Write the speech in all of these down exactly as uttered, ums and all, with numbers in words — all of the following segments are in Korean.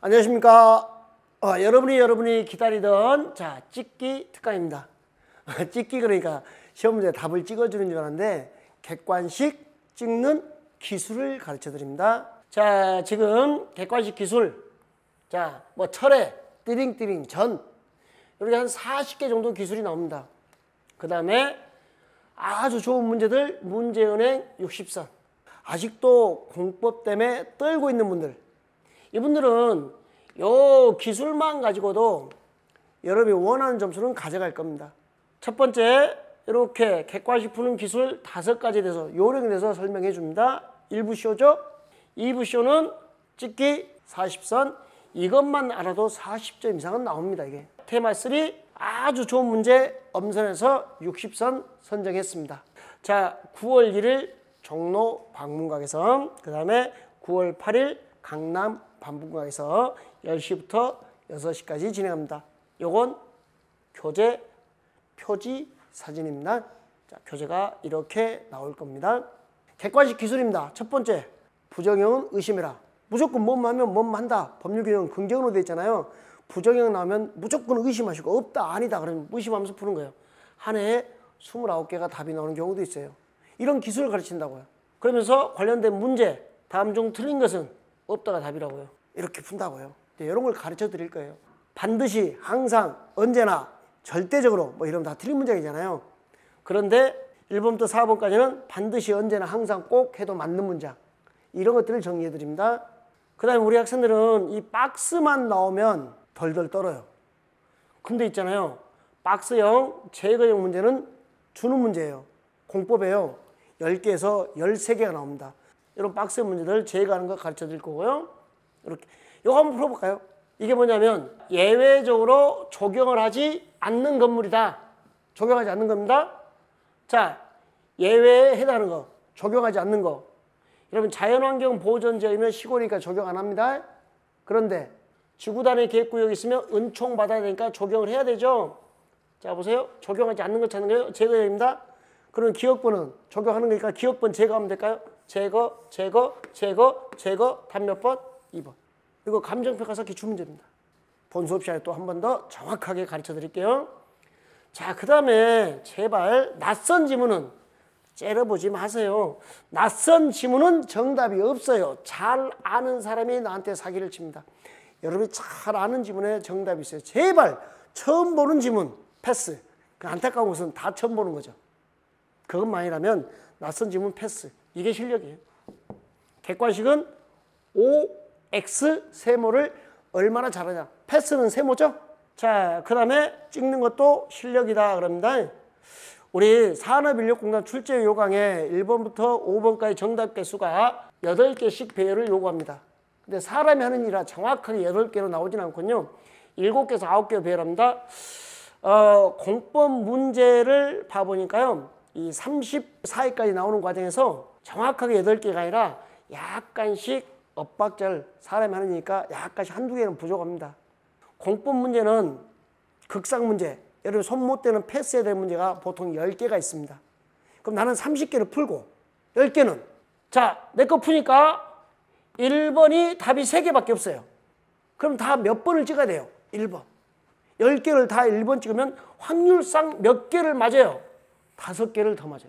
안녕하십니까. 어, 여러분이 여러분이 기다리던 자 찍기 특강입니다. 찍기 그러니까 시험 문제 답을 찍어주는 줄 알았는데 객관식 찍는 기술을 가르쳐 드립니다. 자, 지금 객관식 기술, 자 뭐 철회, 띠링띠링, 전 이렇게 한 사십 개 정도 기술이 나옵니다. 그 다음에 아주 좋은 문제들, 문제은행 육십 선. 아직도 공법 때문에 떨고 있는 분들, 이분들은 요 기술만 가지고도 여러분이 원하는 점수는 가져갈 겁니다. 첫 번째, 이렇게 객관식 푸는 기술 다섯 가지에 대해서 요령에 대해서 설명해 줍니다. 일 부 쇼죠. 이 부 쇼는 찍기 사십 선, 이것만 알아도 사십 점 이상은 나옵니다. 이게 테마 삼 아주 좋은 문제 엄선해서 육십 선 선정했습니다. 자, 구월 일일 종로 방문각에서, 그 다음에 구월 팔일 강남 반분각에서 열 시부터 여섯 시까지 진행합니다. 요건 교재 표지 사진입니다. 자, 교재가 이렇게 나올 겁니다. 객관식 기술입니다. 첫 번째, 부정형은 의심해라. 무조건 뭐뭐 하면 뭐뭐 한다. 법률규정 긍정으로 되어 있잖아요. 부정형 나오면 무조건 의심하시고 없다 아니다 그러면 무심하면서 푸는 거예요. 한 해에 스물아홉 개가 답이 나오는 경우도 있어요. 이런 기술을 가르친다고요. 그러면서 관련된 문제, 다음 중 틀린 것은 없다가 답이라고요. 이렇게 푼다고요. 이런 걸 가르쳐 드릴 거예요. 반드시, 항상, 언제나, 절대적으로 뭐 이러면 다 틀린 문장이잖아요. 그런데 일 번부터 사 번까지는 반드시, 언제나, 항상 꼭 해도 맞는 문장, 이런 것들을 정리해 드립니다. 그 다음에 우리 학생들은 이 박스만 나오면 덜덜 떨어요. 근데 있잖아요, 박스형, 제거형 문제는 주는 문제예요. 공법에요. 열 개에서 열세 개가 나옵니다. 이런 박스 문제들 제거하는 거 가르쳐 드릴 거고요. 이렇게 이거 한번 풀어볼까요? 이게 뭐냐면 예외적으로 적용을 하지 않는 건물이다. 적용하지 않는 겁니다. 자, 예외에 해당하는 거, 적용하지 않는 거. 여러분, 자연환경 보전지역이면 시골이니까 적용 안 합니다. 그런데 지구단위 계획구역이 있으면 은총 받아야 되니까 적용을 해야 되죠. 자, 보세요. 적용하지 않는 거 찾는 거예요. 제거입니다. 그럼 기억번은 적용하는 거니까 기억번 제거하면 될까요? 제거, 제거, 제거, 제거. 답 몇 번? 이 번. 이거 감정평가서 기출문제입니다. 본 수업 시간에 또 한 번 더 정확하게 가르쳐 드릴게요. 자, 그 다음에 제발 낯선 지문은 째려보지 마세요. 낯선 지문은 정답이 없어요. 잘 아는 사람이 나한테 사기를 칩니다. 여러분이 잘 아는 지문에 정답이 있어요. 제발 처음 보는 지문 패스. 그 안타까운 것은 다 처음 보는 거죠. 그것만이라면 낯선 지문 패스. 이게 실력이에요. 객관식은 O, X 세모를 얼마나 잘하냐. 패스는 세모죠. 자, 그 다음에 찍는 것도 실력이다 그럽니다. 우리 산업인력공단 출제 요강에 일 번부터 오 번까지 정답 개수가 여덟 개씩 배열을 요구합니다. 근데 사람이 하는 일이라 정확하게 여덟 개로 나오진 않군요. 일곱 개에서 아홉 개로 배열합니다. 어, 공법 문제를 봐보니까요, 이 삼십사 회까지 나오는 과정에서 정확하게 여덟 개가 아니라 약간씩 엇박자를, 사람이 하는 일이니까 약간씩 한두 개는 부족합니다. 공법 문제는 극상 문제, 여러분 손 못 대는 패스해야 될 문제가 보통 열 개가 있습니다. 그럼 나는 삼십 개를 풀고 열 개는, 자, 내 거 푸니까 일 번이 답이 세 개밖에 없어요. 그럼 다 몇 번을 찍어야 돼요? 일 번. 열 개를 다 일 번 찍으면 확률상 몇 개를 맞아요? 다섯 개를 더 맞아요.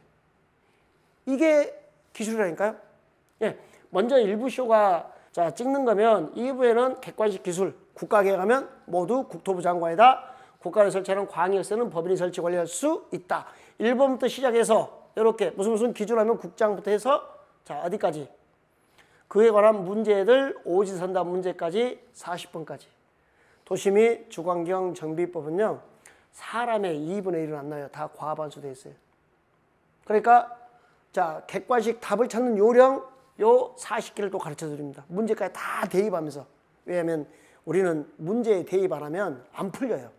이게 기술이라니까요. 예, 먼저 일 부 쇼가 자 찍는 거면 이 부에는 객관식 기술, 국가계에 가면 모두 국토부 장관이다. 국가를 설치하는 광역세는 법인이 설치 관리할 수 있다. 일 번부터 시작해서 이렇게 무슨 무슨 기준하면 국장부터 해서 자 어디까지? 그에 관한 문제들 오지선답 문제까지 사십 번까지. 도시 및 주거환경 정비법은요, 사람의 이분의 일은 안 나요. 다 과반수 돼 있어요. 그러니까 자 객관식 답을 찾는 요령 요 사십 개를 또 가르쳐 드립니다. 문제까지 다 대입하면서. 왜냐하면 우리는 문제에 대입 안 하면 안 풀려요.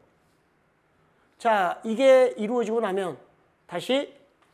자, 이게 이루어지고 나면 다시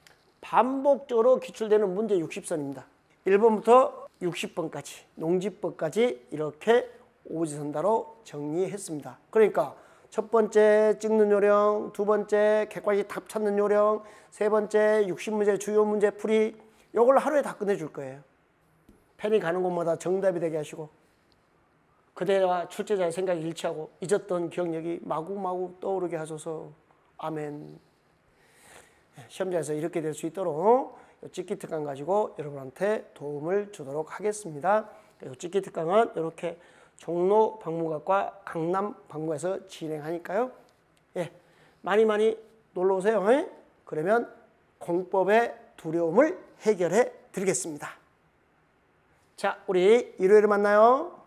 반복적으로 기출되는 문제 육십 선입니다. 일 번부터 육십 번까지 농지법까지 이렇게 오지선다로 정리했습니다. 그러니까 첫 번째 찍는 요령, 두 번째 객관식 답 찾는 요령, 세 번째 육십 문제 주요 문제 풀이, 요걸 하루에 다 끝내줄 거예요. 펜이 가는 곳마다 정답이 되게 하시고. 그대와 출제자의 생각이 일치하고 잊었던 기억력이 마구마구 떠오르게 하소서. 아멘. 시험장에서 이렇게 될 수 있도록 찍기 특강 가지고 여러분한테 도움을 주도록 하겠습니다. 찍기 특강은 이렇게 종로 박물관과 강남 박물관에서 진행하니까요. 예, 많이 많이 놀러 오세요. 예? 그러면 공법의 두려움을 해결해 드리겠습니다. 자, 우리 일요일에 만나요.